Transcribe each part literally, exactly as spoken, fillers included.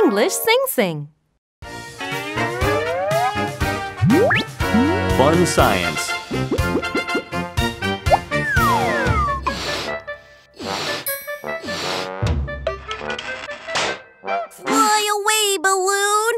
English sing-sing. Fun science. Fly away, balloon!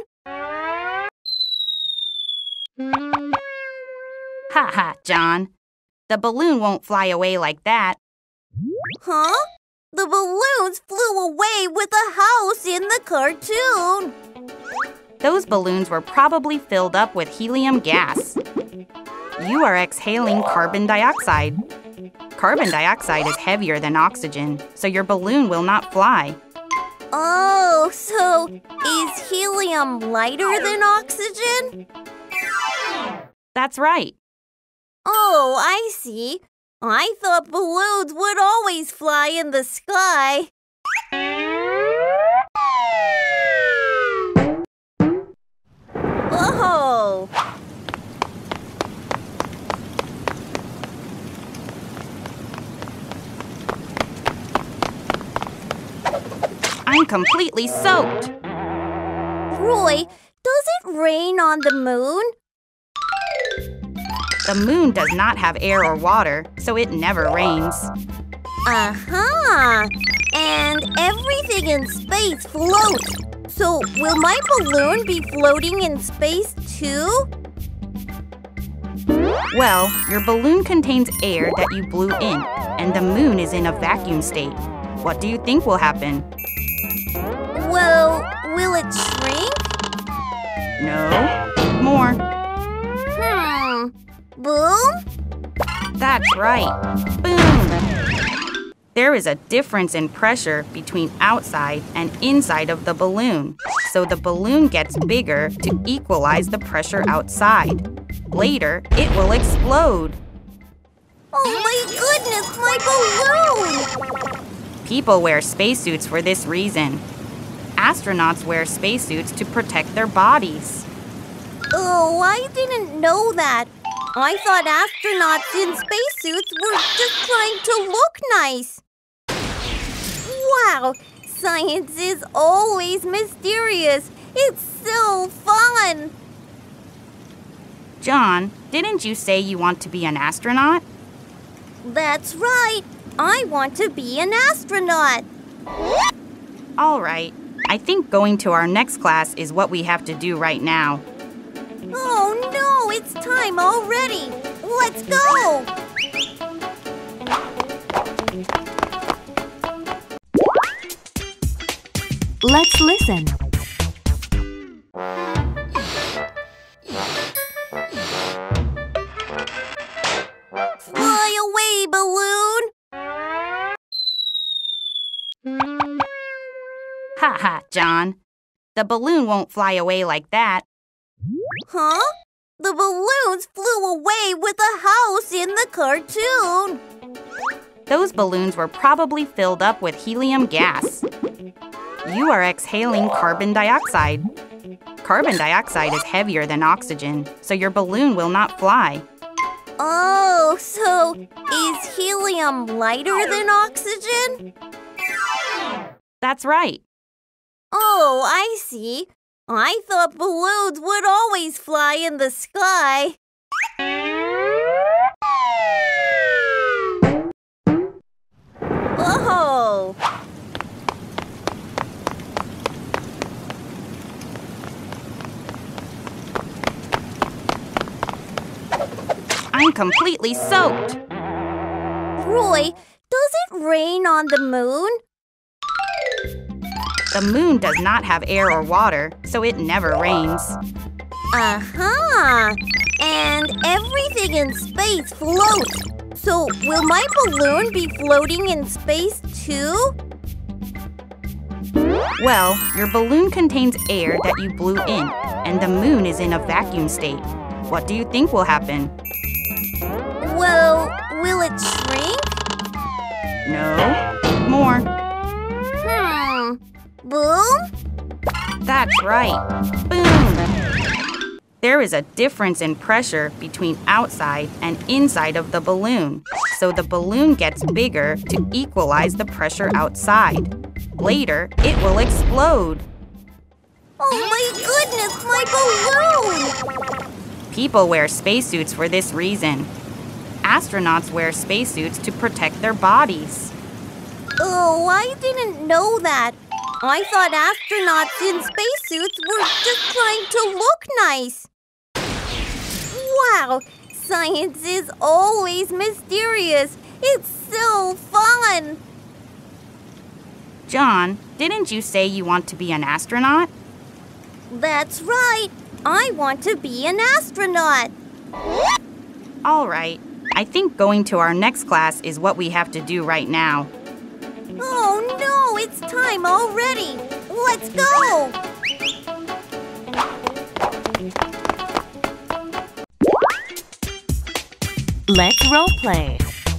Ha ha, John. The balloon won't fly away like that. Huh? The balloons flew away with a house in the cartoon. Those balloons were probably filled up with helium gas. You are exhaling carbon dioxide. Carbon dioxide is heavier than oxygen, so your balloon will not fly. Oh, so is helium lighter than oxygen? That's right. Oh, I see. I thought balloons would always fly in the sky. Oh! I'm completely soaked. Roy, does it rain on the moon? The moon does not have air or water, so it never rains. Uh-huh. And everything in space floats. So will my balloon be floating in space too? Well, your balloon contains air that you blew in, and the moon is in a vacuum state. What do you think will happen? Well, will it shrink? No. More. Hmm. Boom? That's right. Boom! There is a difference in pressure between outside and inside of the balloon, so the balloon gets bigger to equalize the pressure outside. Later, it will explode. Oh my goodness, my balloon! People wear spacesuits for this reason. Astronauts wear spacesuits to protect their bodies. Oh, I didn't know that. I thought astronauts in spacesuits were just trying to look nice. Wow, science is always mysterious. It's so fun. John, didn't you say you want to be an astronaut? That's right. I want to be an astronaut. All right. I think going to our next class is what we have to do right now. Oh no, it's time already. Let's go. Let's listen. Fly away, balloon. Ha ha, John. The balloon won't fly away like that. Huh? The balloons flew away with a house in the cartoon. Those balloons were probably filled up with helium gas. You are exhaling carbon dioxide. Carbon dioxide is heavier than oxygen, so your balloon will not fly. Oh, so is helium lighter than oxygen? That's right. Oh, I see. I thought balloons would always fly in the sky. Oh! I'm completely soaked. Roy, does it rain on the moon? The moon does not have air or water, so it never rains. Uh-huh. And everything in space floats. So will my balloon be floating in space too? Well, your balloon contains air that you blew in, and the moon is in a vacuum state. What do you think will happen? Well, will it shrink? No. More. Hmm. Boom? That's right. Boom! There is a difference in pressure between outside and inside of the balloon, so the balloon gets bigger to equalize the pressure outside. Later, it will explode. Oh my goodness, my balloon! People wear spacesuits for this reason. Astronauts wear spacesuits to protect their bodies. Oh, I didn't know that. I thought astronauts in spacesuits were just trying to look nice. Wow, science is always mysterious. It's so fun. John, didn't you say you want to be an astronaut? That's right. I want to be an astronaut. All right. I think going to our next class is what we have to do right now. Oh no, it's time already. Let's go. Let's role play.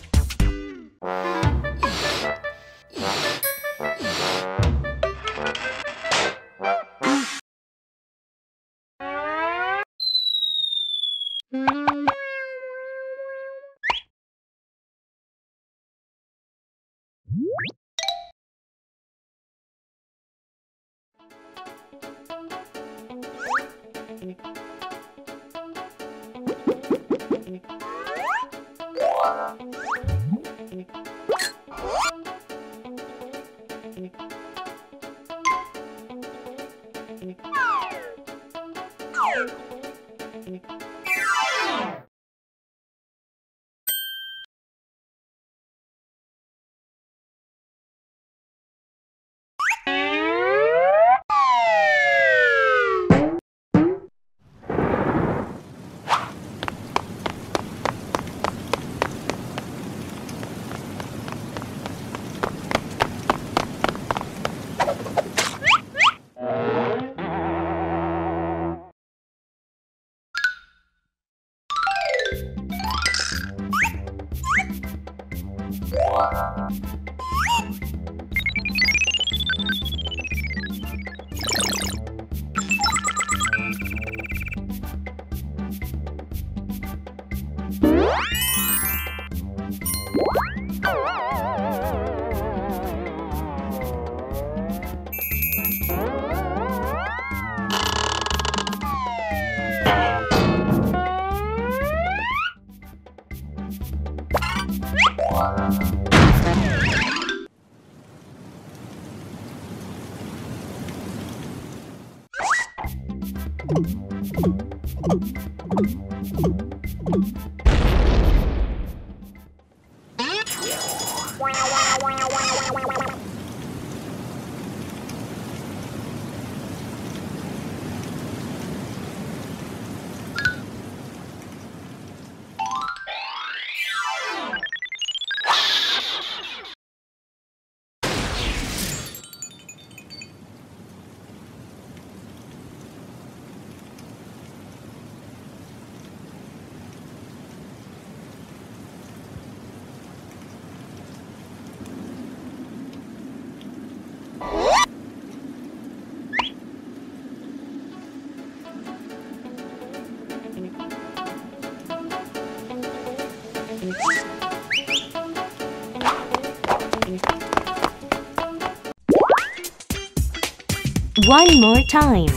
One more time.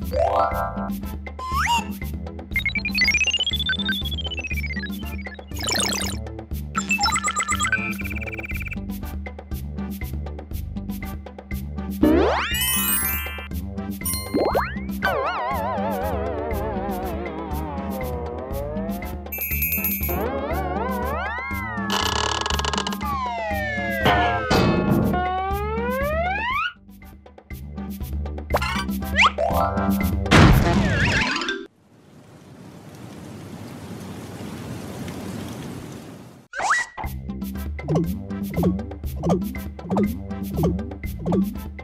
Thank you.